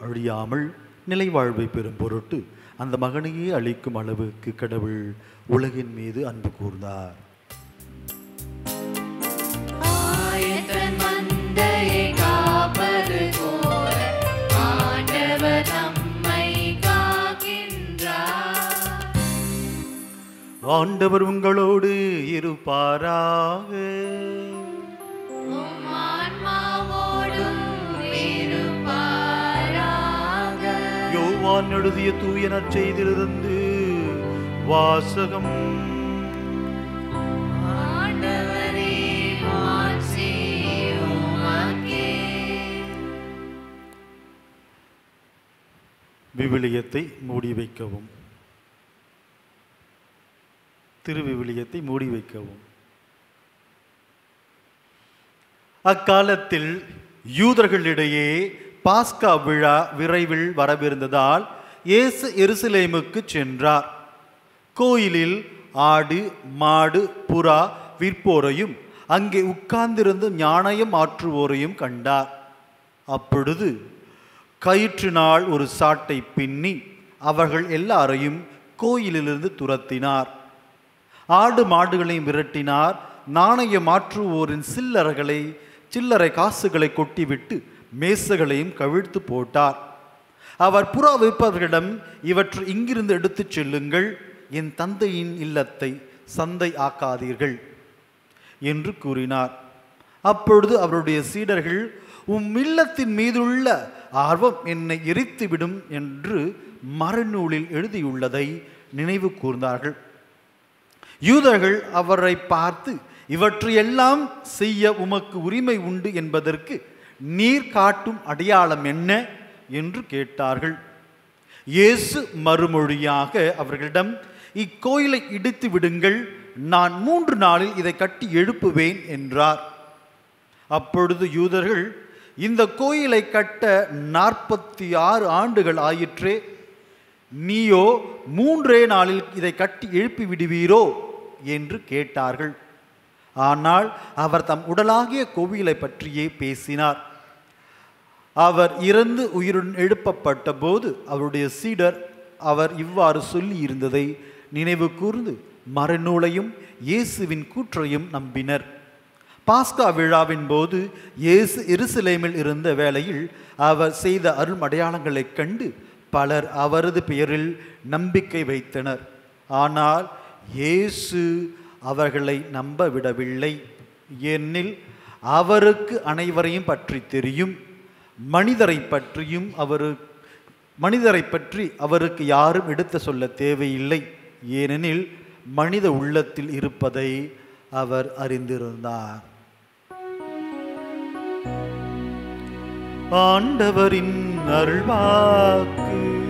அழியாமல் நிலை வாழ்வை பெறும் பொருட்டு அந்த மகனையே அளிக்கும் அளவுக்கு கடவுள் உலகின் மீது அன்பு கூர்ந்தார். ஆண்டவர் உங்களோடு இருப்பாராக. யோவான் எழுதிய தூய நற்செய்தியிலிருந்து வாசகம். விவிலியத்தை மூடி வைக்கவும். திருவிவிலியத்தை மூடி வைக்கவும். அக்காலத்தில் யூதர்களிடையே பாஸ்கா விழா விரைவில் வரவிருந்ததால் இயேசு எருசலேமுக்கு சென்றார். கோயிலில் ஆடு மாடு புறா விற்போரையும் அங்கே உட்கார்ந்திருந்து ஞானயம் ஆற்றுவோரையும் கண்டார். அப்பொழுது கயிற்றினால் ஒரு சாட்டை பின்னி அவர்கள் எல்லாரையும் கோயிலிலிருந்து துரத்தினார். ஆடு மாடுகளையும் விரட்டினார். நாணய மாற்றுவோரின் சில்லறை காசுகளை கொட்டிவிட்டு மேசைகளையும் கவிழ்த்து போட்டார். அவர் புறா விற்பவர்களிடம், இவற்றை இங்கிருந்து எடுத்துச் செல்லுங்கள், என் தந்தையின் இல்லத்தை சந்தை ஆக்காதீர்கள் என்று கூறினார். அப்பொழுது அவருடைய சீடர்கள், இல்லத்தின் மீதுள்ள ஆர்வம் என்னை எரித்துவிடும் என்று மறைநூலில் எழுதியுள்ளதை நினைவு கூர்ந்தார்கள். யூதர்கள் அவரை பார்த்து, இவற்றையெல்லாம் செய்ய உமக்கு உரிமை உண்டு என்பதற்கு நீர் காட்டும் அடையாளம் என்ன என்று கேட்டார்கள். இயேசு மறுமொழியாக அவர்களிடம், இக்கோயிலை இடித்து விடுங்கள், நான் 3 நாளில் இதை கட்டி எழுப்புவேன் என்றார். அப்பொழுது யூதர்கள், இந்த கோயிலை கட்ட 46 ஆண்டுகள் ஆயிற்றே, நீயோ 3 நாளில் இதை கட்டி எழுப்பி விடுவீரோ என்று கேட்டார்கள். ஆனால் அவர் தம் உடலாகிய கோவிலை பற்றியே பேசினார். அவர் இறந்து உயிருடன் எழுப்பப்பட்ட போது அவருடைய சீடர் அவர் இவ்வாறு சொல்லி இருந்ததை நினைவு கூர்ந்து மறைநூலையும் இயேசுவின் கூற்றையும் நம்பினர். பாஸ்கா விழாவின் போது இயேசு எருசலேமில் இருந்த வேளையில் அவர் செய்த அருள் அடையாளங்களைக் கண்டு பலர் அவரது பெயரில் நம்பிக்கை வைத்தனர். ஆனால் இயேசு அவர்களை நம்ப விடவில்லை. ஏனெனில் அவருக்கு அனைவரையும் பற்றி தெரியும். மனிதரை பற்றி அவருக்கு யாரும் எடுத்து சொல்ல தேவையில்லை. ஏனெனில் மனித உள்ளத்தில் இருப்பதை அவர் அறிந்திருந்தார். ஆண்டவரின் அருள்வாக்கு.